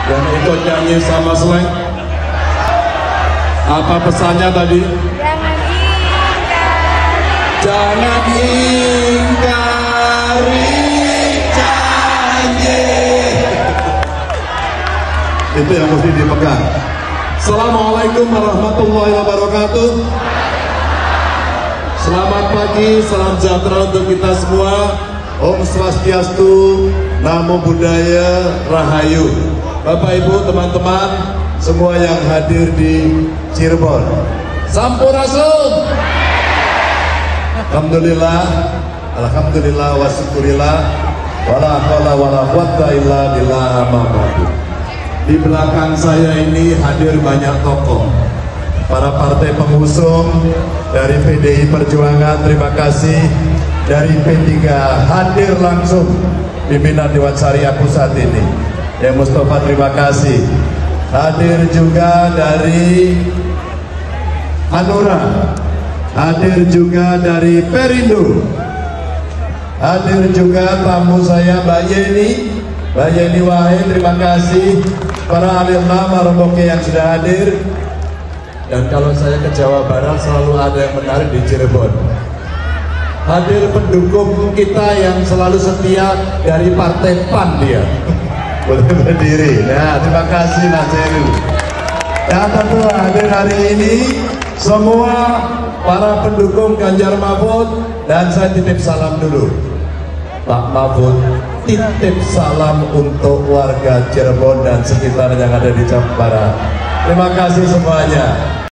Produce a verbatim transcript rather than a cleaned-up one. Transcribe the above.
yang ikut nyanyi sama Sleng. Apa pesannya tadi? Jangan ingkar. Jangan ingkari janji. Itu yang mesti dipegang. Assalamualaikum warahmatullahi wabarakatuh. Selamat pagi, salam sejahtera untuk kita semua. Om Swastiastu, Namo Buddhaya, Rahayu. Bapak Ibu, teman-teman, semua yang hadir di Cirebon, Sampurasun. Alhamdulillah, Alhamdulillah wa syukurillah, wala haula wala quwwata illa billah. Di belakang saya ini hadir banyak tokoh, para partai pengusung dari P D I Perjuangan, terima kasih. Dari P tiga hadir langsung pimpinan Dewan Syariah Pusat ini, ya Mustafa, terima kasih. Hadir juga dari Hanura, hadir juga dari Perindo, hadir juga tamu saya Mbak Yeni, Mbak Yeni Wahid, terima kasih. Para alim ulama Roboke yang sudah hadir. Dan kalau saya ke Jawa Barat selalu ada yang menarik di Cirebon. Hadir pendukung kita yang selalu setia dari Partai P A N dia. Boleh berdiri. Nah, terima kasih Mas Heru. Dan tentu hadir hari ini semua para pendukung Ganjar Mahfud, dan saya titip salam dulu. Pak Mahfud titip salam untuk warga Cirebon dan sekitar yang ada di Jawa Barat. Terima kasih semuanya.